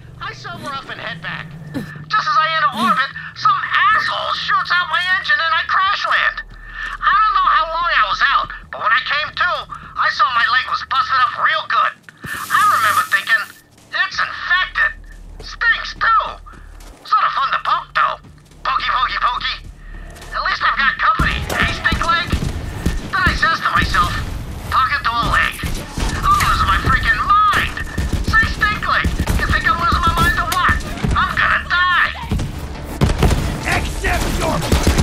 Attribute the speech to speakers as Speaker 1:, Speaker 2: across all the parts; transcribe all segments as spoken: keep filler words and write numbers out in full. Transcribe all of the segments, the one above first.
Speaker 1: I sober up and head back. Just as I enter orbit, some asshole shoots out my engine and I crash land. I don't know how long I was out, but when I came to, I saw my leg was busted up real good. I remember thinking, it's infected. Stinks too. Sort of fun to poke though. Pokey, pokey, pokey. At least I've got company, eh, stink leg? Then I says to myself, talking to a leg, I'm losing my freaking mind. Say stink leg, you think I'm losing my mind or what? I'm gonna die.
Speaker 2: Accept your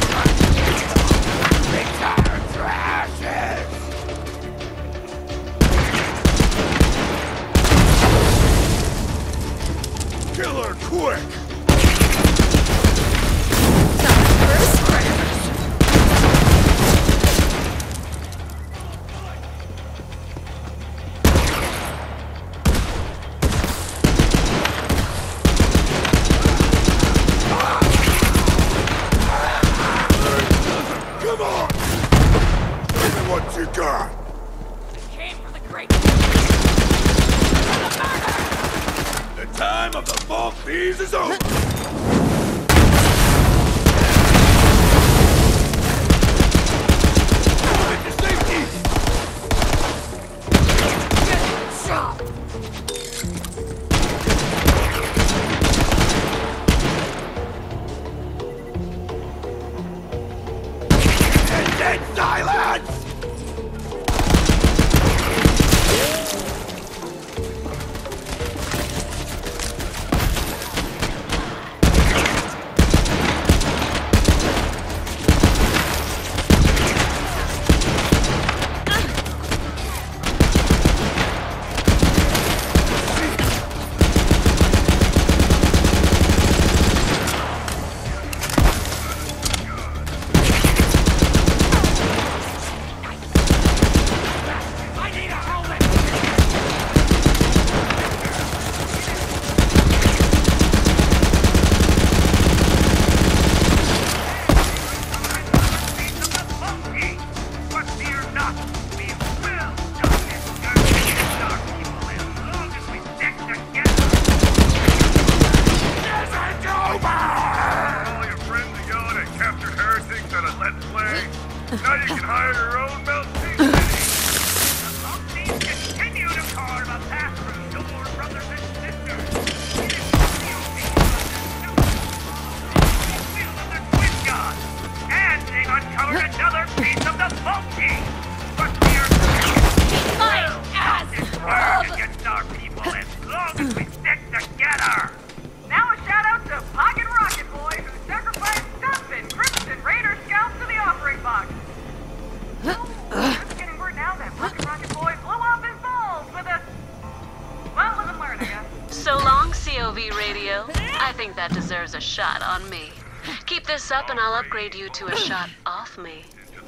Speaker 2: return to ashes! Kill her quick! Come on! Give me what you got!
Speaker 3: Came for the great...
Speaker 2: The time of the Vault Thieves is over! Into safety!
Speaker 3: Get shot!
Speaker 2: And dead silence!
Speaker 3: I need a helmet!
Speaker 4: But fear not, we will stop this dirty dark evil as long as we stick together.
Speaker 2: This is over!
Speaker 4: All your friends ago that captured heretics at a Let's Play. Now you can hire your own melting city. The Monkeys continue to carve a path through your brothers and sisters. It is the beauty of the will of the Twin God. And they've uncovered another piece of the Monkey. But we're
Speaker 3: My
Speaker 4: stop
Speaker 3: ass!
Speaker 4: this work against our people as long as we stick together.
Speaker 5: Now a shout out to Pocket Rocket Boy, who sacrificed Stumpin, Crimson Raider scouts to the offering box. Oh, just getting word now that Pocket Rocket Boy blew off his balls with a... Well, live and learn, I guess.
Speaker 6: So long, C O V Radio. I think that deserves a shot on me. Keep this up and I'll upgrade you to a shot off me.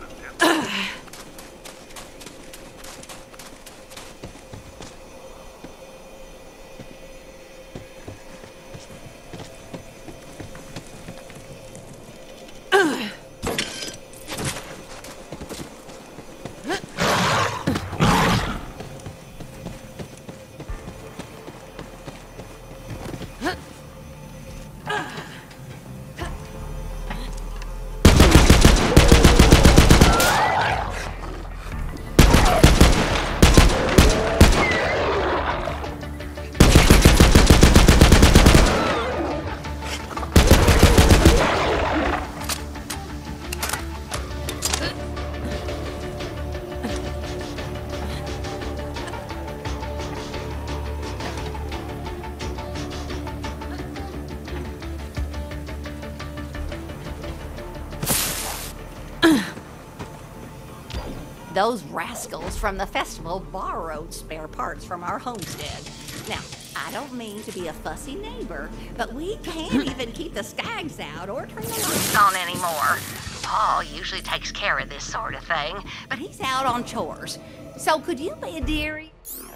Speaker 7: Those rascals from the festival borrowed spare parts from our homestead. Now, I don't mean to be a fussy neighbor, but we can't even keep the skags out or turn the lights on anymore. Paul usually takes care of this sort of thing, but he's out on chores. So could you be a dearie?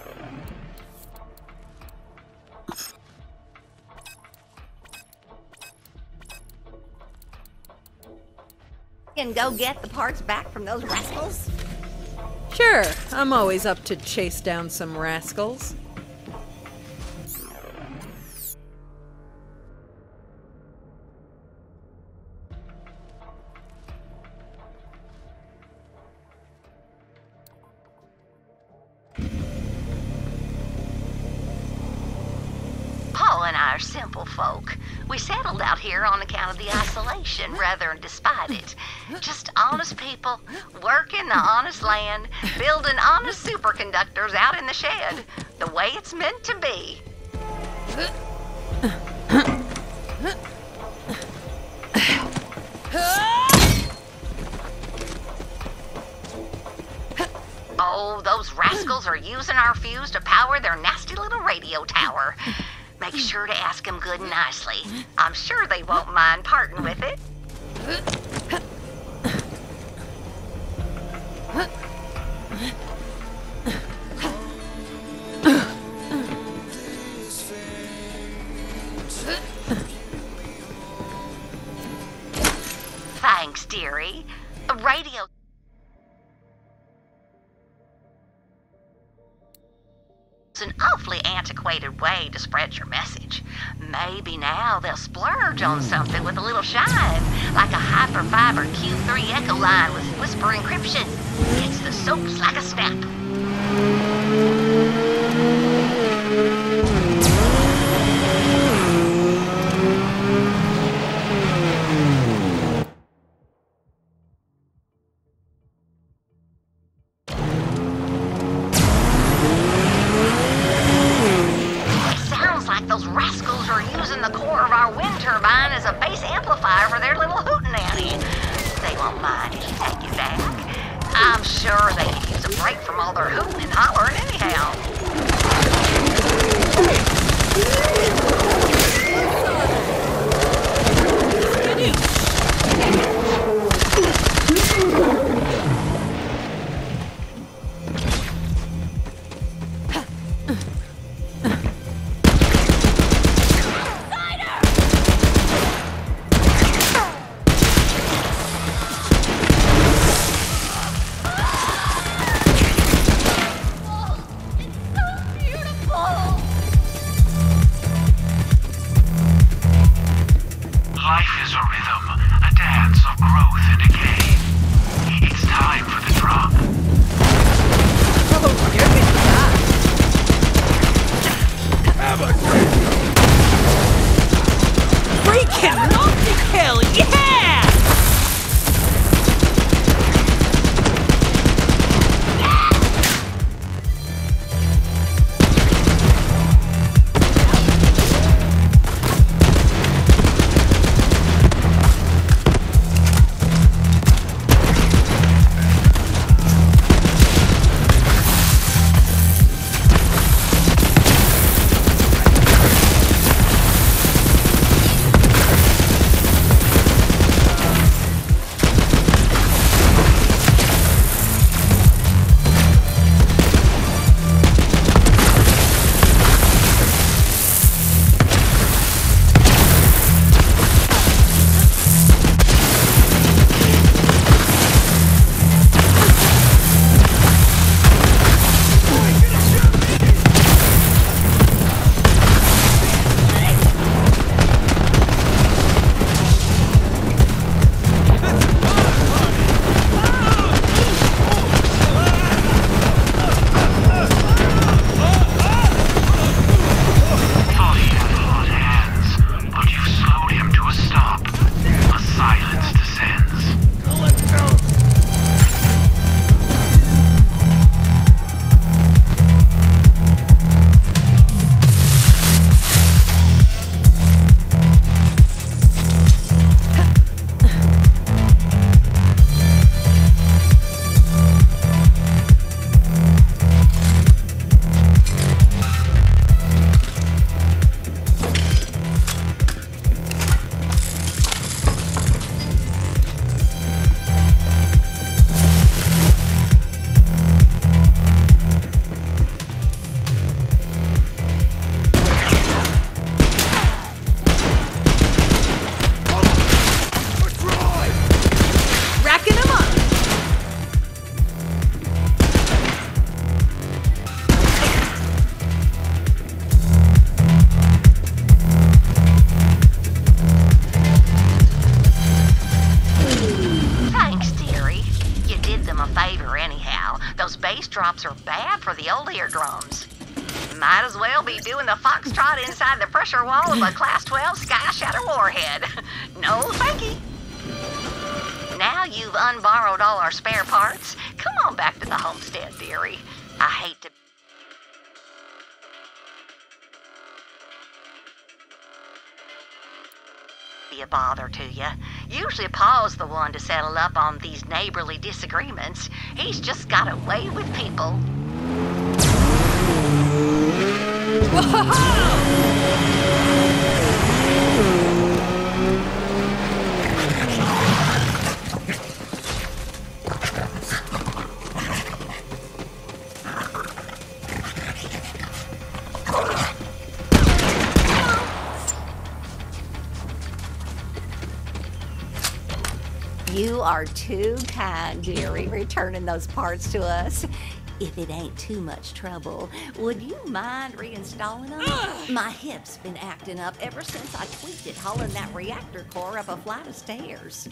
Speaker 7: And go get the parts back from those rascals?
Speaker 8: Sure, I'm always up to chase down some rascals.
Speaker 7: are simple folk. We settled out here on account of the isolation rather than despite it. Just honest people, working the honest land, building honest superconductors out in the shed, the way it's meant to be. Oh, those rascals are using our fuse to power their nasty little radio tower. Make sure to ask them good and nicely. I'm sure they won't mind parting with it. Thanks, dearie. A radio... It's an awfully antiquated way to spread your message. Maybe now they'll splurge on something with a little shine, like a Hyperfiber Q three Echo line with whisper encryption. Gets the soaps like a snap. Those rascals are using the core of our wind turbine as a base amplifier for their little hootenanny. They won't mind if you take it back. I'm sure they could use a break from all their hooting and hollering anyhow. Drops are bad for the old eardrums. might as well be doing the foxtrot inside the pressure wall of a Class twelve Sky Shatter warhead. No thanky. Now you've unborrowed all our spare parts, come on back to the homestead, dearie. I hate to... be a bother to you. Usually Paul's the one to settle up on these neighborly disagreements. He's just got a way with people. You are too kind, dearie, returning those parts to us. If it ain't too much trouble, would you mind reinstalling them? Ugh. My hip's been acting up ever since I tweaked it hauling that reactor core up a flight of stairs.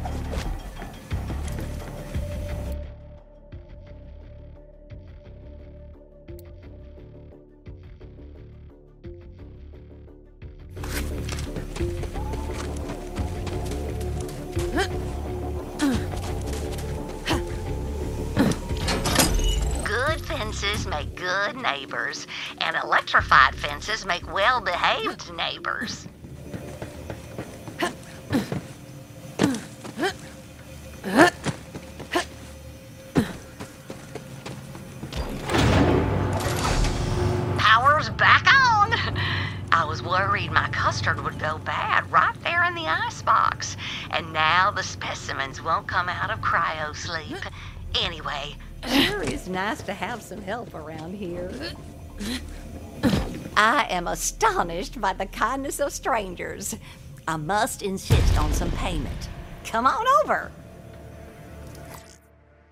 Speaker 7: Fences make good neighbors, and electrified fences make well-behaved neighbors. Power's back on! I was worried my custard would go bad right there in the icebox, and now the specimens won't come out of cryo sleep. Anyway, sure is nice to have some help around here. I am astonished by the kindness of strangers. I must insist on some payment. Come on over.